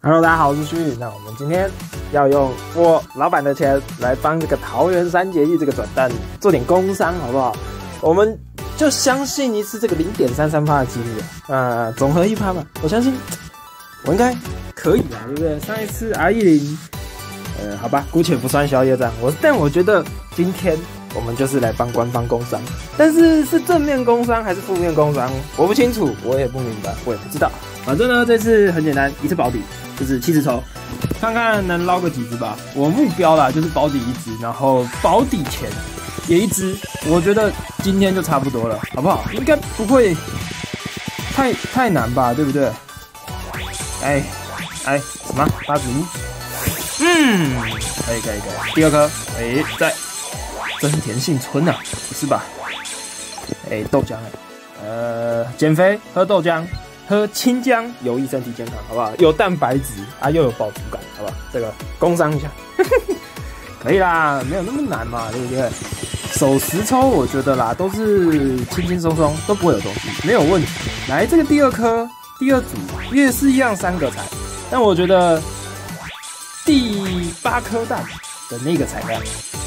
Hello， 大家好，我是旭。那我们今天要用我老板的钱来帮这个桃园三结义这个转蛋做点工商，好不好？我们就相信一次这个0.33%的几率，总和1%吧。我相信我应该可以吧，对不对？上一次 R10，好吧，姑且不算宵夜账。但我觉得今天我们就是来帮官方工商，但是是正面工商还是负面工商，我不清楚，我也不明白，我也不知道。反正呢，这次很简单，一次保底，就是70抽，看看能捞个几只吧。我目标啦，就是保底1只，然后保底前也1只。我觉得今天就差不多了，好不好？应该不会太难吧，对不对？什么8子可以。第二颗，在真田幸村啊，不是吧？豆浆减肥喝豆浆。喝清姜有益身体健康，好不好？有蛋白质啊，又有饱足感，好不好？这个工商一下，可以啦，没有那么难嘛，对不对？手10抽，我觉得啦，都是轻轻松松，都不会有东西，没有问题。来，这个第二颗，第二组也是一样3个彩，但我觉得第8颗蛋的那个彩量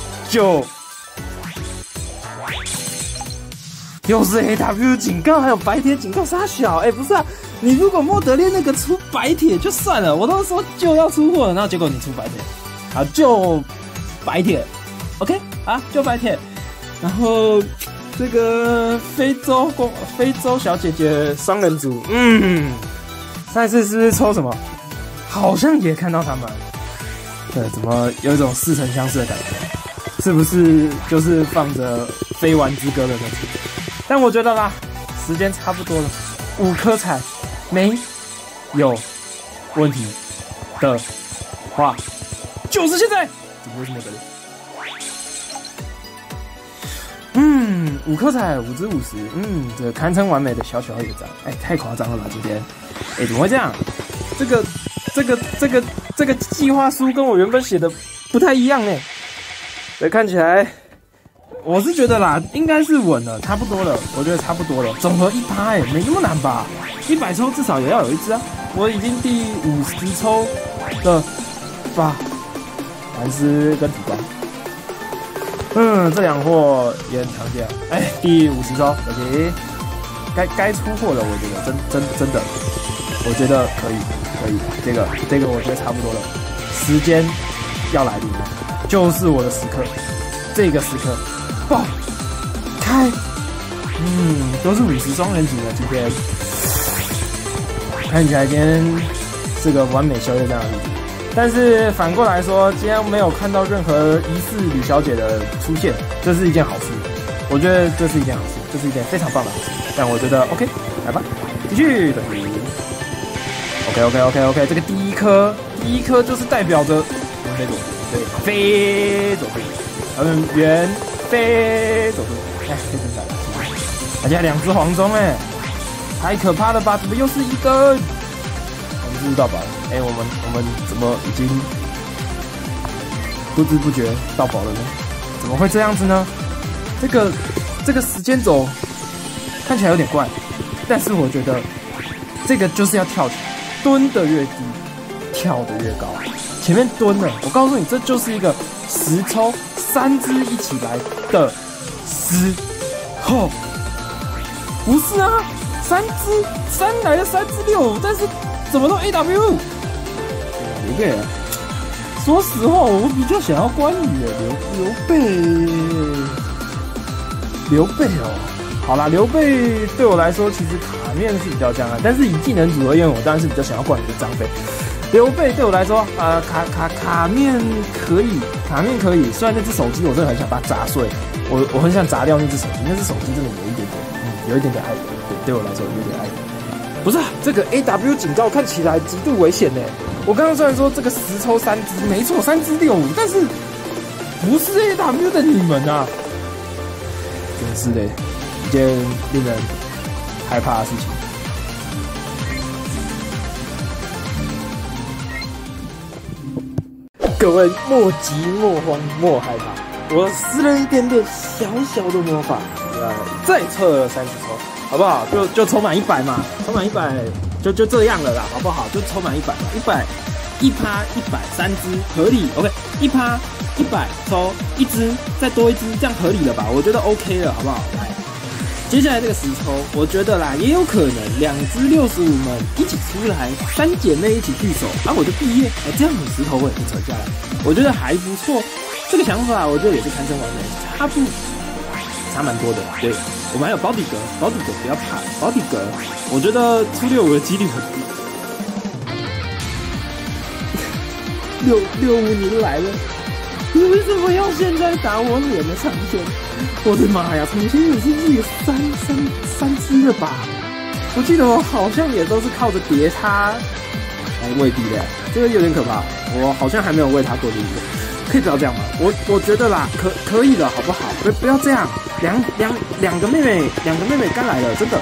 又是 AW 警告，还有白铁警告杀小，不是啊，你如果莫德列那个出白铁就算了，我都说就要出货了，然后结果你出白铁，好，就白铁 ，OK 啊，就白铁，然后这个非洲小姐姐双人组，上一次是不是抽什么？好像也看到他们，怎么有一种似曾相识的感觉？是不是就是放着飞丸之歌的那种？但我觉得啦，时间差不多了，5颗彩没有问题的话，就是现在。怎么会这么的？5颗彩5只50，这个堪称完美的小野战，太夸张了吧？今天，怎么会这样？这个计划书跟我原本写的不太一样呢。所以看起来。我是觉得啦，应该是稳了，差不多了，我觉得差不多了。总和1%，没那么难吧？100抽至少也要有1只啊！我已经第50抽的吧，蓝丝跟土光，这两货也很常见。第50抽，可惜，该出货了，我觉得真的，我觉得可以，这个我觉得差不多了，时间要来临了，就是我的时刻，这个时刻。爆开，都是50双人组的，今天看起来今天是个完美宵夜这样的日子。但是反过来说，今天没有看到任何疑似吕小姐的出现，这是一件好事。我觉得这是一件好事，这是一件非常棒的好事。但我觉得 OK， 来吧，继续的。OK， 这个第一颗就是代表着飞走，对，飞走，圆。飞走路，飞真的，而且2只黄忠，太可怕了吧？怎么又是1根？我们是不是到宝了？我们怎么已经不知不觉到宝了呢？怎么会这样子呢？这个时间轴看起来有点怪，但是我觉得这个就是要跳起来，蹲的越低，跳的越高。前面蹲了，我告诉你，这就是一个10抽3只一起来的时候，不是啊，3来了3只6，但是怎么都 AW？ 刘备啊，说实话，我比较想要关羽刘备哦。好啦，刘备对我来说其实卡面是比较强的，但是以技能组而言，我当然是比较想要关羽的张飞。刘备对我来说，卡面可以，虽然那只手机我真的很想把它砸碎，我很想砸掉那只手机，那只手机真的有一点点碍眼，对我来说有一点碍眼。不是这个 AW 警告看起来极度危险呢。我刚刚虽然说这个10抽3只，没错，3只6，但是不是 AW 的你们啊，真是的一件令人害怕的事情。各位莫急莫慌莫害怕，我施了一点点小的魔法，再测30抽，好不好？就抽满100嘛，抽满100 就这样了啦，好不好？就抽满100吧，100，1%，100，3只合理 ，OK， 1%，100抽1只，再多1只，这样合理了吧？我觉得 OK 了，好不好？来，接下来这个10抽，我觉得啦，也有可能2只65门一起出来，3姐妹一起聚首，然后我就毕业，这样子10头会扯下来，我觉得还不错。这个想法我觉得也是堪称完美，差蛮多的。对，我们还有保底格不要怕，保底格我觉得出65的几率很低。65你来了，你为什么要现在打我脸的长线？我的妈呀，长线也是不是也三只了吧？我记得我好像也都是靠着叠它来喂币的，这个有点可怕。我好像还没有喂它过这个，可以不要这样吗？我觉得啦，可以了，好不好？不要这样，两个妹妹刚来了，真的，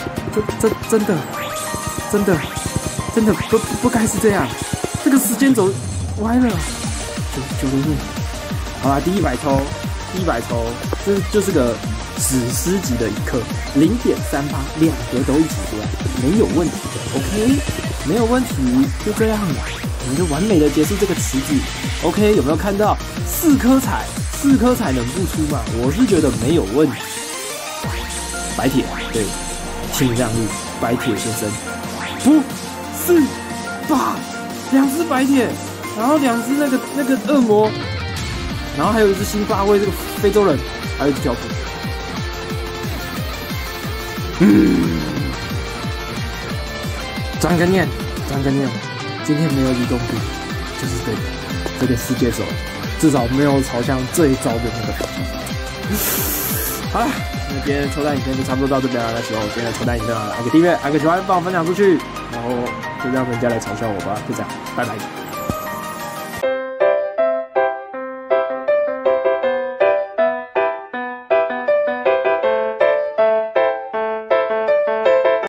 真的不该是这样，这个时间轴歪了，906，好啦，第100抽，这就是个史诗级的一刻，0.3%，2个都一起出来，没有问题的 ，OK， 没有问题，就这样了，我们就完美的结束这个池子 ，OK， 有没有看到4颗彩能不出吗？我是觉得没有问题。白铁，对，请让路，白铁先生，不是吧？2只白铁，然后2只那个恶魔，然后还有1只新发威这个非洲人，还有1只条幅。转个念，今天没有移动币，就是对的，这个世界手至少没有朝向最糟的那个方向。好了，那今天的抽单影片就差不多到这边了。那喜欢我今天的抽单影片，按个订阅，按个喜欢，帮我分享出去，然后就让人家来嘲笑我吧。就这样，拜拜。